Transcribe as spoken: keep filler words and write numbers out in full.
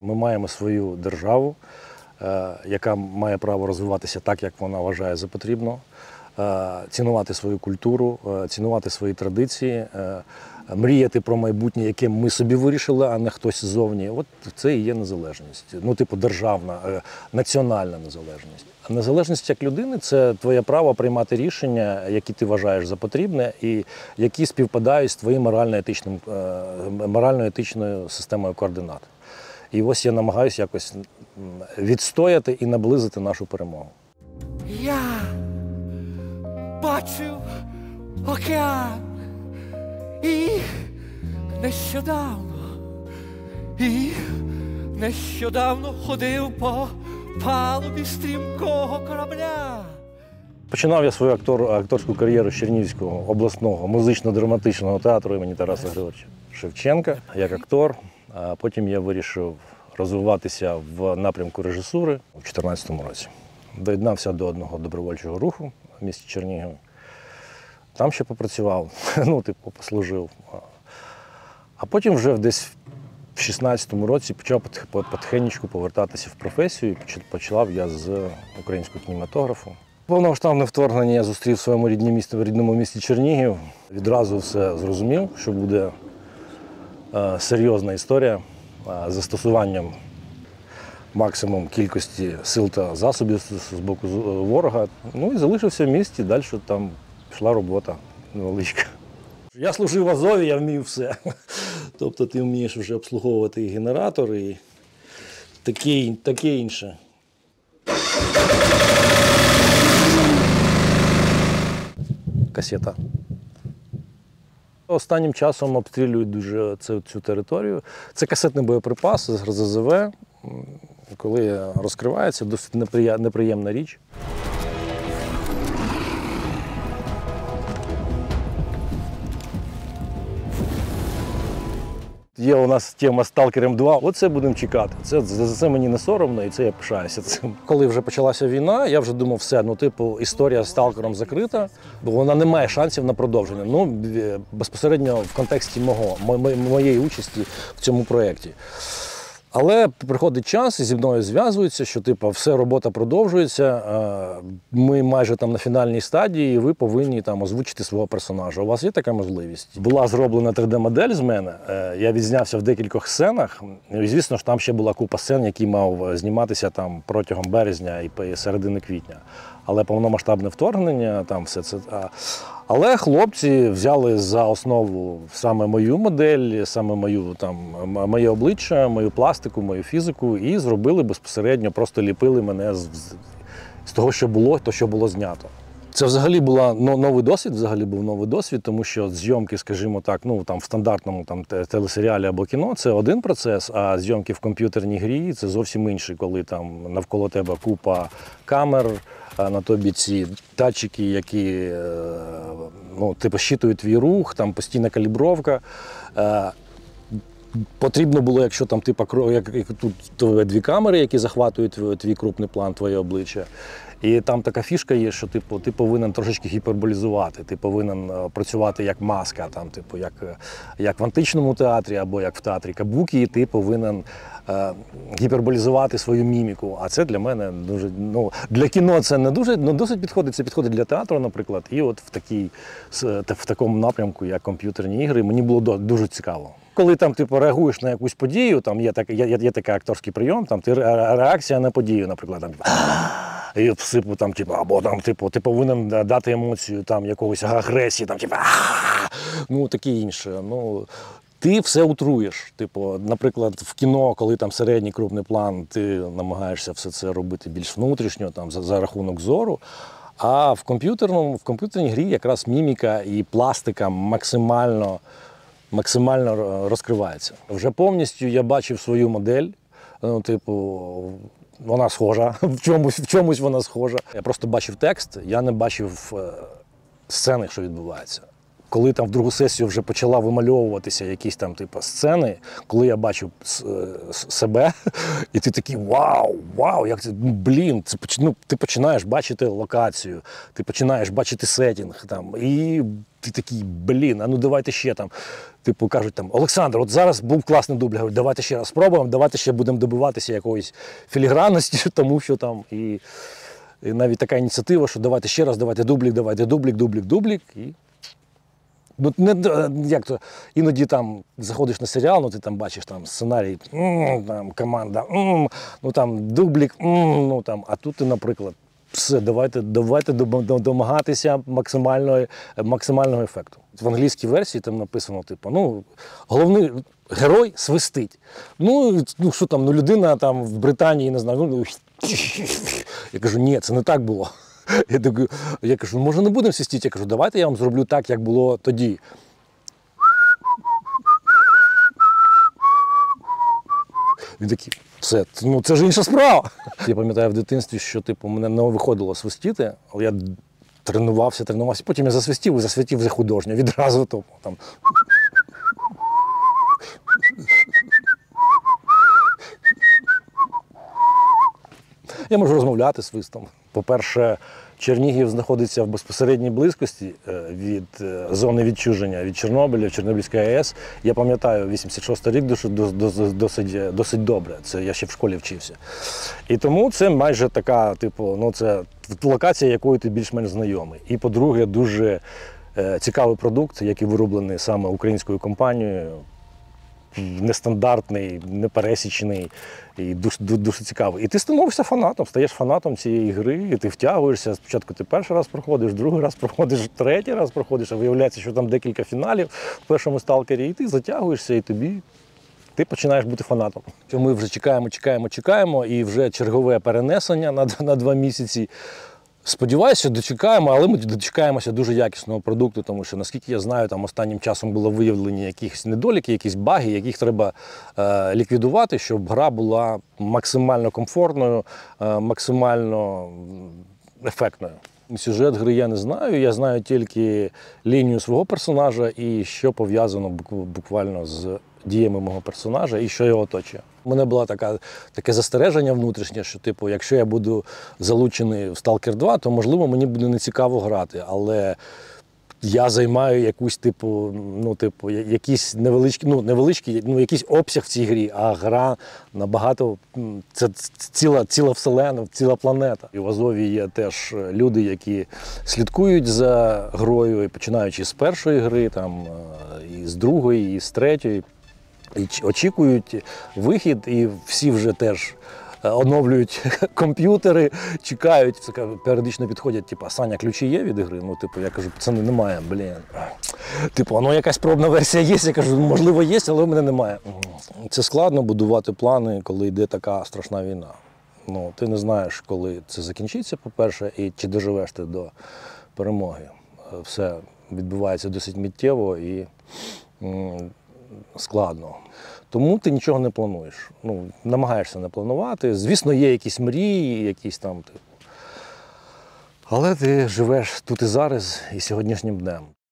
Ми маємо свою державу, яка має право розвиватися так, як вона вважає за потрібно, цінувати свою культуру, цінувати свої традиції, мріяти про майбутнє, яке ми собі вирішили, а не хтось ззовні. От це і є незалежність. Ну, типу, державна, національна незалежність. А незалежність як людини – це твоє право приймати рішення, які ти вважаєш за потрібне і які співпадають з твоєю морально-етичним, морально-етичною системою координат. І ось я намагаюся якось відстояти і наблизити нашу перемогу. Я бачив океан і нещодавно, і нещодавно ходив по палубі стрімкого корабля. Починав я свою актор, акторську кар'єру з Чернігівського обласного музично-драматичного театру імені Тараса Григоровича Шевченка як актор. А потім я вирішив розвиватися в напрямку режисури у дві тисячі чотирнадцятому році. Доєднався до одного добровольчого руху в місті Чернігів. Там ще попрацював, ну, типу, послужив. А потім вже десь в дві тисячі шістнадцятому році почав потихеньку повертатися в професію. Почав я з українського кінематографу. Повномасштабне вторгнення я зустрів в своєму рідному місті Чернігів. Відразу все зрозумів, що буде е, серйозна історія е, з застосуванням максимум кількості сил та засобів з боку ворога. Ну і залишився в місті, далі там пішла робота невеличка. Я служив в Азові, я вмів все. Тобто ти вмієш вже обслуговувати і генератор, і таке, таке інше. Касета. Останнім часом обстрілюють дуже цю, цю територію. Це касетний боєприпас з ер зет зет ве. Коли розкривається, досить неприємна річ. Є у нас тема «Сталкером два», оце будемо чекати. Це, за це мені не соромно і це я пишаюся цим. Коли вже почалася війна, я вже думав, все, ну типу, історія з «Сталкером» закрита, бо вона не має шансів на продовження. Ну, безпосередньо в контексті мого, моєї участі в цьому проєкті. Але приходить час, і зі мною зв'язуються, що типу, все, робота продовжується, ми майже там на фінальній стадії, і ви повинні там озвучити свого персонажа. У вас є така можливість? Була зроблена три де-модель з мене, я відзнявся в декількох сценах, і звісно ж там ще була купа сцен, які мав зніматися там протягом березня і середини квітня. Але повномасштабне вторгнення, там все це. Але хлопці взяли за основу саме мою модель, саме мою, там, моє обличчя, мою пластику, мою фізику і зробили безпосередньо, просто ліпили мене з, з того, що було, то, що було знято. Це взагалі була новий досвід, взагалі був новий досвід, тому що зйомки, скажімо так, ну там в стандартному там телесеріалі або кіно це один процес, а зйомки в комп'ютерній грі це зовсім інший, коли там навколо тебе купа камер, на тобі ці датчики, які ну, типу, щитують твій рух, там постійна калібровка. Потрібно було, якщо там типу, як, як тут дві камери, які захватують твій, твій крупний план, твоє обличчя. І там така фішка є, що типу, ти повинен трошечки гіперболізувати, ти повинен працювати як маска, там, типу, як, як в античному театрі або як в театрі Кабукі, і ти повинен е, гіперболізувати свою міміку. А це для мене дуже, ну, для кіно це не дуже, ну, досить підходить, це підходить для театру, наприклад, і от в, такій, в такому напрямку, як комп'ютерні ігри, мені було дуже цікаво. Коли там типу, реагуєш на якусь подію, там є, так, є, є такий акторський прийом, там, ти, реакція на подію, наприклад, там, і всипу, там, типу, або там, типу, ти повинен дати емоцію там, якогось агресії, там, типу, ну, таке інше. Ну, ти все утруєш. Типу, наприклад, в кіно, коли там середній крупний план, ти намагаєшся все це робити більш внутрішньо, там, за, за рахунок зору. А в комп'ютерному, в комп'ютерній грі якраз міміка і пластика максимально максимально розкривається. Вже повністю я бачив свою модель, ну, типу, вона схожа, в чомусь, в чомусь вона схожа. Я просто бачив текст, я не бачив сцени, що відбувається. коли там в другу сесію вже почала вимальовуватися якісь там типу сцени, коли я бачу с- с- себе, і ти такий вау, вау, як це, ну, блін, це поч- ну, ти починаєш бачити локацію, ти починаєш бачити сетінг там, і ти такий, блін, а ну давайте ще там. Типу кажуть там, Олександр, от зараз був класний дубль, говорю, давайте ще раз спробуємо, давайте ще будемо добиватися якоїсь філігранності, тому що там і, і навіть така ініціатива, що давайте ще раз, давайте дублік, давайте дублік, дублік, дублік. І... Ну, не, як то, іноді там заходиш на серіал, ну ти там бачиш там сценарій, м, там, команда, м, ну там дублік, м, ну там, а тут ти, наприклад, все, давайте, давайте дом- домагатися максимального, максимального ефекту. В англійській версії там написано, типу, ну, головний герой свистить. Ну, ну що там, ну людина там в Британії, не знаю, ну, я кажу, ні, це не так було. Я, так, я кажу, ну може не будемо свистіти? Я кажу, давайте я вам зроблю так, як було тоді. Він такий, це, ну, це ж інша справа. Я пам'ятаю в дитинстві, що типу, мене не виходило свистіти, але я тренувався, тренувався, потім я засвистів і засвистів за художньо, відразу типу, там. Я можу розмовляти свистом. По-перше, Чернігів знаходиться в безпосередній близькості е, від е, зони відчуження від Чорнобиля, Чорнобильської АЕС. Я пам'ятаю, вісімдесят шостий рік досить, досить, досить, досить добре. Це я ще в школі вчився. І тому це майже така, типу, ну це локація, якою ти більш-менш знайомий. І, по-друге, дуже е, цікавий продукт, який вироблений саме українською компанією. Нестандартний, непересічний і дуже, дуже цікавий. І ти становишся фанатом, стаєш фанатом цієї гри, і ти втягуєшся. Спочатку ти перший раз проходиш, другий раз проходиш, третій раз проходиш, а виявляється, що там декілька фіналів в першому сталкері, і ти затягуєшся, і тобі ти починаєш бути фанатом. Ми вже чекаємо, чекаємо, чекаємо, і вже чергове перенесення на, на два місяці. Сподіваюся, дочекаємо, але ми дочекаємося дуже якісного продукту, тому що, наскільки я знаю, там останнім часом було виявлені якісь недоліки, якісь баги, яких треба е, ліквідувати, щоб гра була максимально комфортною, е, максимально ефектною. Сюжет гри я не знаю, я знаю тільки лінію свого персонажа і що пов'язано буквально з діями мого персонажа і що його оточує. У мене було така, таке застереження внутрішнє, що типу, якщо я буду залучений в Сталкер два, то можливо мені буде нецікаво грати, але я займаю якусь типу, ну, типу, якісь невеличкі, ну, невеличкі, ну, якийсь обсяг в цій грі, а гра набагато, це ціла, ціла вселена, ціла планета. І в Азові є теж люди, які слідкують за грою, і починаючи з першої гри, там, і з другої, і з третьої. І очікують вихід, і всі вже теж оновлюють комп'ютери, чекають, періодично підходять, типу, Саня, ключі є від ігри? Ну, типу, я кажу, пацани, немає, блін. Типу, ну якась пробна версія є, я кажу, можливо, є, але в мене немає. Це складно будувати плани, коли йде така страшна війна. Ну, ти не знаєш, коли це закінчиться, по-перше, і чи доживеш ти до перемоги. Все відбувається досить миттєво і складно. Тому ти нічого не плануєш. Ну, намагаєшся не планувати. Звісно, є якісь мрії, якісь там, типу. Але ти живеш тут і зараз, і сьогоднішнім днем.